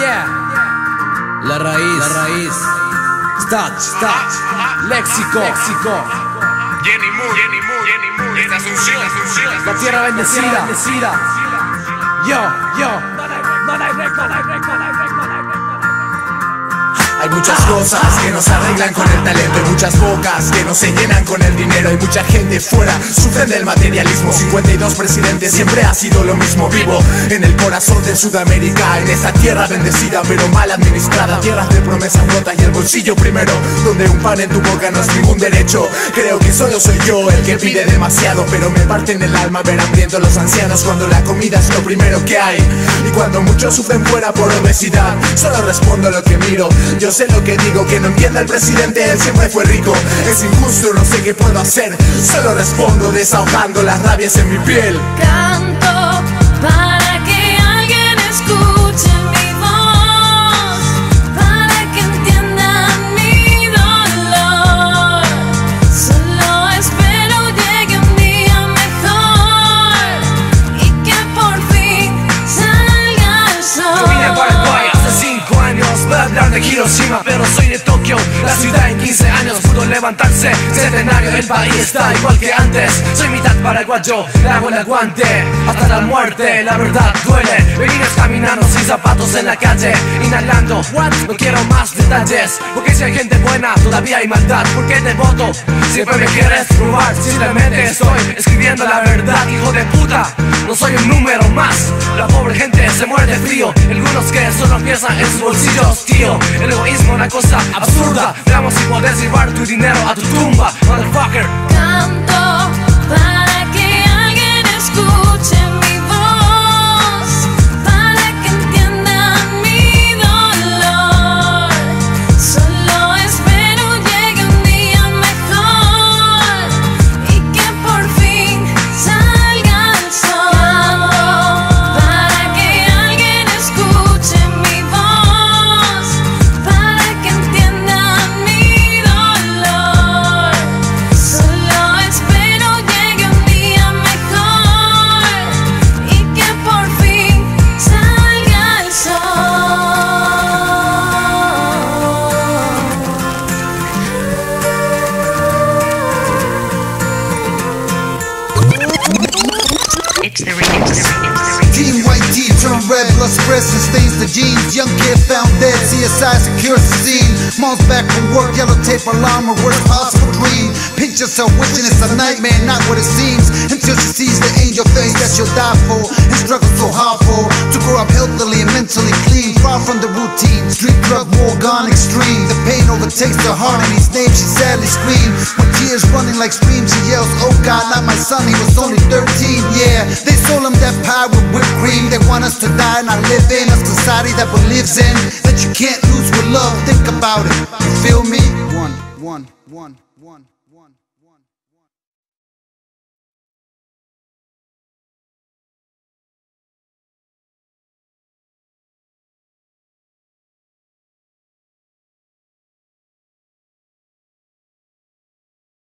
La raíz. Stats. Léxico. Jenny Moore, esta Asunción. La tierra bendecida. Yo. Hay muchas cosas que no se arreglan con el talento. Hay muchas bocas que no se llenan con el dinero. Hay mucha gente fuera, sufren del materialismo. 52 presidentes, siempre ha sido lo mismo. Vivo en el corazón de Sudamérica, en esta tierra bendecida pero mal administrada. Tierras de promesas rotas y el bolsillo primero, donde un pan en tu boca no es ningún derecho. Creo que solo soy yo el que pide demasiado, pero me parte en el alma ver hambrientos los ancianos cuando la comida es lo primero que hay. Y cuando muchos sufren fuera por obesidad, solo respondo a lo que miro. Yo sé lo que digo, que no entienda el presidente, él siempre fue rico. Es injusto, no sé qué puedo hacer, solo respondo desahogando las rabias en mi piel. Canto para que alguien escuche mi voz, para que entiendan mi dolor. Solo espero llegue un día mejor y que por fin salga el sol. Yo vine a Paraguay hace 5 años para hablar de Hiroshima, pero soy de Tokio. La ciudad en 15 años pudo levantarse centenario. El país está igual que antes. Soy mitad paraguayo, le hago el aguante hasta la muerte. La verdad duele. Venimos caminando sin zapatos en la calle, inhalando. No quiero más detalles, porque si hay gente buena todavía hay maldad. ¿Por qué te voto? Siempre me quieres robar. Simplemente estoy escribiendo la verdad, hijo de puta. No soy un número más. La pobre gente se muere de frío. Algunos que solo piensan en sus bolsillos, tío. El egoísmo, una cosa absurda. Veamos si puedes llevar tu dinero a tu tumba, motherfucker. Canto para que alguien escuche mi voz, para que entiendan mi dolor. Solo espero llegue un día mejor y que por fin salga el sol. Canto para que alguien escuche mi voz, para que entiendan mi dolor. Solo espero llegue un día mejor y que por fin salga el sol. It's the remix. Team White Tee turn red, blood spreads and stains the jeans. Young kid found dead, CSI secures the scene. Mom's back from work, yellow tape alarm, her worst possible dream. Pinch yourself wishing it's a nightmare, not what it seems. Until she sees the angel face that she'll die for and struggle so hard for. To grow up healthily and mentally clean, far from the routine. Street drug war gone extreme. The pain overtakes her heart and his name she sadly screams. With tears running like streams, she yells, oh God, not my son, he was only 13. Yeah, they sold him that pie with whipped cream. They want us to die, not live in a society that believes in that you can't lose with love. Think about it, you feel me? One.